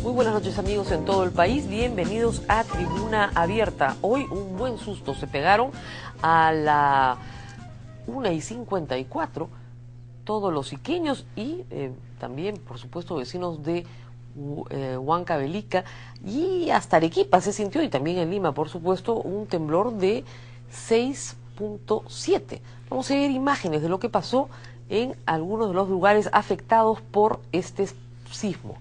Muy buenas noches amigos en todo el país, bienvenidos a Tribuna Abierta. Hoy un buen susto se pegaron a la 1:54 todos los iqueños y también por supuesto vecinos de Huancavelica y hasta Arequipa se sintió, y también en Lima por supuesto, un temblor de 6.7. Vamos a ver imágenes de lo que pasó en algunos de los lugares afectados por este sismo.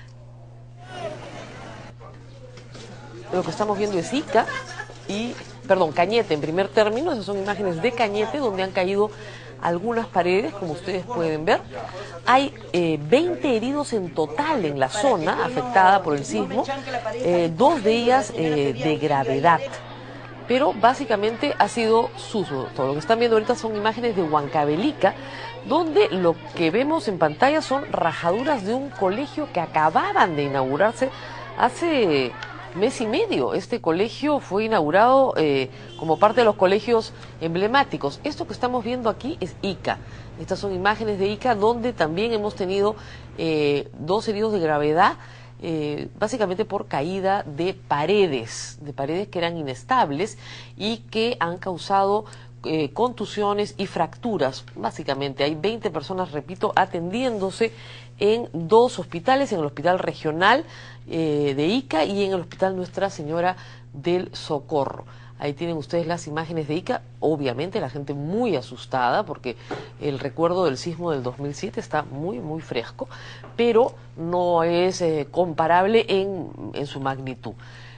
Lo que estamos viendo es Cañete en primer término. Esas son imágenes de Cañete, donde han caído algunas paredes, como ustedes pueden ver. Hay 20 heridos en total en la zona afectada por el sismo, dos de ellas de gravedad. Pero básicamente ha sido susto. Todo lo que están viendo ahorita son imágenes de Huancavelica, donde lo que vemos en pantalla son rajaduras de un colegio que acababan de inaugurarse hace mes y medio. Este colegio fue inaugurado como parte de los colegios emblemáticos. Esto que estamos viendo aquí es Ica. Estas son imágenes de Ica, donde también hemos tenido dos heridos de gravedad, básicamente por caída de paredes que eran inestables y que han causado contusiones y fracturas. Básicamente hay 20 personas, repito, atendiéndose en dos hospitales, en el Hospital Regional de Ica y en el Hospital Nuestra Señora del Socorro. Ahí tienen ustedes las imágenes de Ica. Obviamente la gente muy asustada porque el recuerdo del sismo del 2007 está muy fresco, pero no es comparable en su magnitud.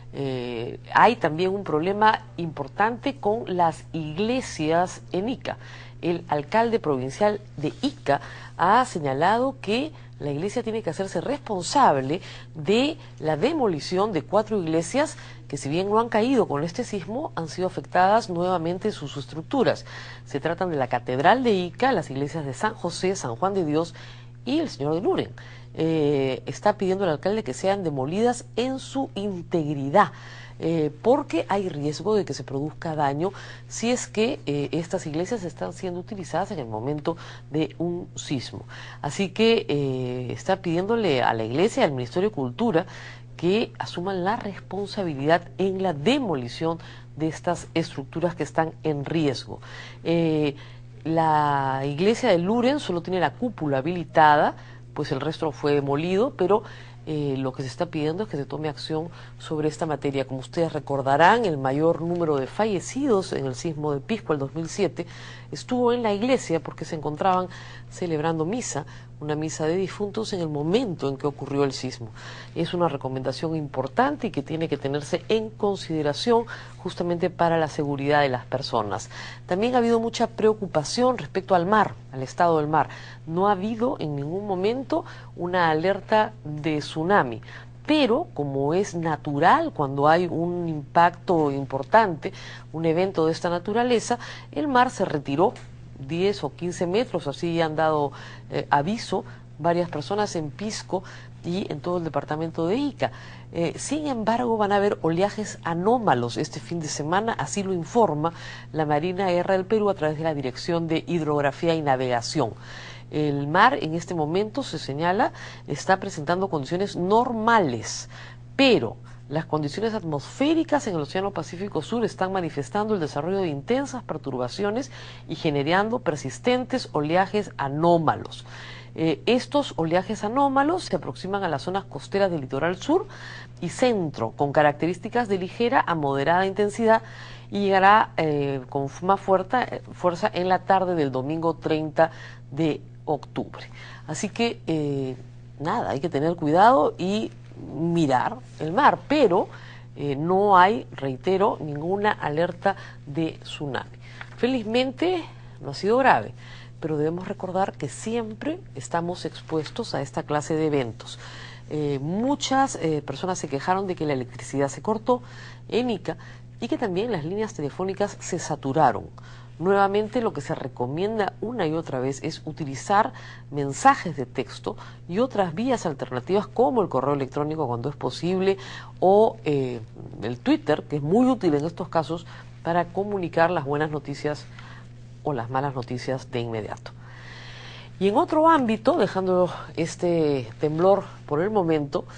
Hay también un problema importante con las iglesias en Ica. El alcalde provincial de Ica ha señalado que la iglesia tiene que hacerse responsable de la demolición de 4 iglesias que, si bien no han caído con este sismo, han sido afectadas nuevamente sus estructuras. Se tratan de la Catedral de Ica, las iglesias de San José, San Juan de Dios y el Señor de Luren. Está pidiendo al alcalde que sean demolidas en su integridad, porque hay riesgo de que se produzca daño si es que estas iglesias están siendo utilizadas en el momento de un sismo. Así que está pidiéndole a la iglesia y al Ministerio de Cultura que asuman la responsabilidad en la demolición de estas estructuras que están en riesgo. La iglesia de Luren solo tiene la cúpula habilitada, pues el resto fue demolido, pero lo que se está pidiendo es que se tome acción sobre esta materia. Como ustedes recordarán, el mayor número de fallecidos en el sismo de Pisco el 2007 estuvo en la iglesia porque se encontraban celebrando misa, una misa de difuntos en el momento en que ocurrió el sismo. Es una recomendación importante y que tiene que tenerse en consideración justamente para la seguridad de las personas. También ha habido mucha preocupación respecto al mar, al estado del mar. No ha habido en ningún momento una alerta de tsunami, pero como es natural cuando hay un impacto importante, un evento de esta naturaleza, el mar se retiró 10 o 15 metros, así han dado aviso varias personas en Pisco y en todo el departamento de Ica. Sin embargo, van a haber oleajes anómalos este fin de semana, así lo informa la Marina Guerra del Perú a través de la Dirección de Hidrografía y Navegación. El mar en este momento, se señala, está presentando condiciones normales, pero las condiciones atmosféricas en el Océano Pacífico Sur están manifestando el desarrollo de intensas perturbaciones y generando persistentes oleajes anómalos. Estos oleajes anómalos se aproximan a las zonas costeras del litoral sur y centro, con características de ligera a moderada intensidad, y llegará con más fuerza en la tarde del domingo 30 de octubre. Así que, nada, hay que tener cuidado y mirar el mar, pero no hay, reitero, ninguna alerta de tsunami. Felizmente no ha sido grave, pero debemos recordar que siempre estamos expuestos a esta clase de eventos. Muchas personas se quejaron de que la electricidad se cortó en Ica y que también las líneas telefónicas se saturaron. Nuevamente, lo que se recomienda una y otra vez es utilizar mensajes de texto y otras vías alternativas como el correo electrónico cuando es posible, o el Twitter, que es muy útil en estos casos para comunicar las buenas noticias o las malas noticias de inmediato. Y en otro ámbito, dejando este temblor por el momento,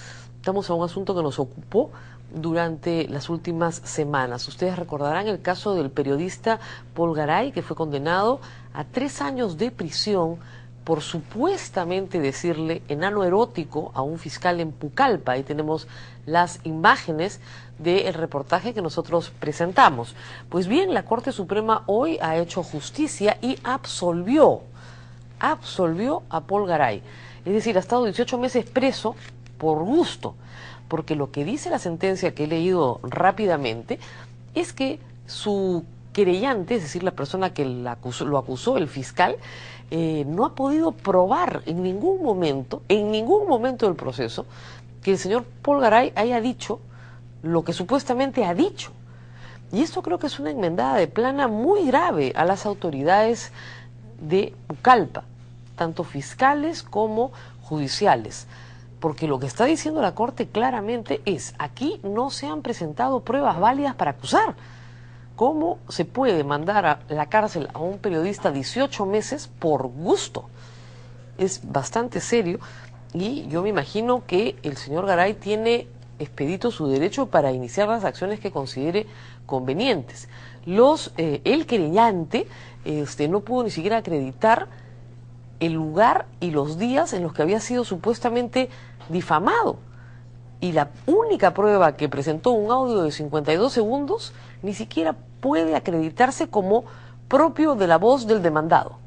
afectamos a un asunto que nos ocupó durante las últimas semanas. Ustedes recordarán el caso del periodista Paul Garay, que fue condenado a 3 años de prisión por supuestamente decirle enano erótico a un fiscal en Pucallpa. Ahí tenemos las imágenes del reportaje que nosotros presentamos. Pues bien, la Corte Suprema hoy ha hecho justicia y absolvió a Paul Garay. Es decir, ha estado 18 meses preso por gusto, porque lo que dice la sentencia que he leído rápidamente es que su querellante, es decir, la persona que lo acusó, el fiscal, no ha podido probar en ningún momento del proceso, que el señor Paul Garay haya dicho lo que supuestamente ha dicho. Y esto creo que es una enmendada de plana muy grave a las autoridades de Pucallpa, tanto fiscales como judiciales. Porque lo que está diciendo la Corte claramente es, aquí no se han presentado pruebas válidas para acusar. ¿Cómo se puede mandar a la cárcel a un periodista 18 meses por gusto? Es bastante serio y yo me imagino que el señor Garay tiene expedito su derecho para iniciar las acciones que considere convenientes. El querellante no pudo ni siquiera acreditar el lugar y los días en los que había sido supuestamente difamado. Y la única prueba que presentó, un audio de 52 segundos, ni siquiera puede acreditarse como propio de la voz del demandado.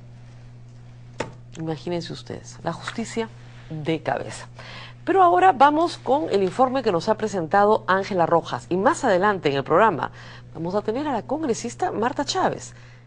Imagínense ustedes, la justicia de cabeza. Pero ahora vamos con el informe que nos ha presentado Ángela Rojas. Y más adelante en el programa vamos a tener a la congresista Marta Chávez,